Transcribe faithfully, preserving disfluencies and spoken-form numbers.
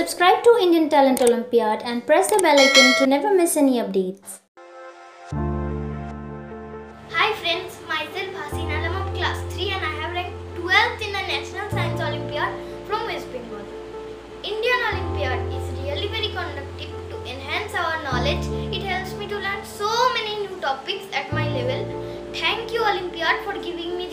Subscribe to Indian Talent Olympiad and press the bell icon to never miss any updates. Hi friends, myself Haseen Alam of class three and I have ranked twelfth in the National Science Olympiad from West Bengal. Indian Olympiad is really very conducive to enhance our knowledge. It helps me to learn so many new topics at my level. Thank you Olympiad for giving me